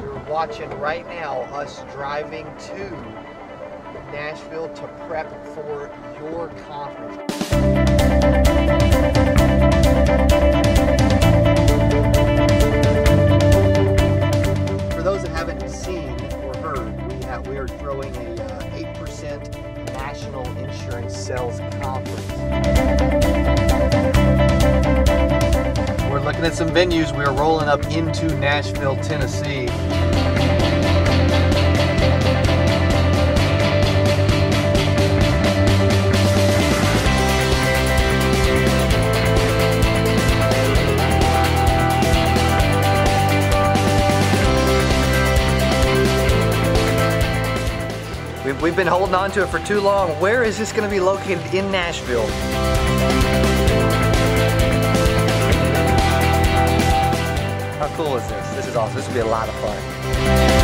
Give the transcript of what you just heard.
You're watching right now us driving to Nashville to prep for your conference. For those that haven't seen or heard, we are throwing a 8% national insurance sales conference. We're looking at some venues. We're rolling up into Nashville, Tennessee. We've been holding on to it for too long. Where is this going to be located in Nashville? How cool is this? This is awesome. This will be a lot of fun.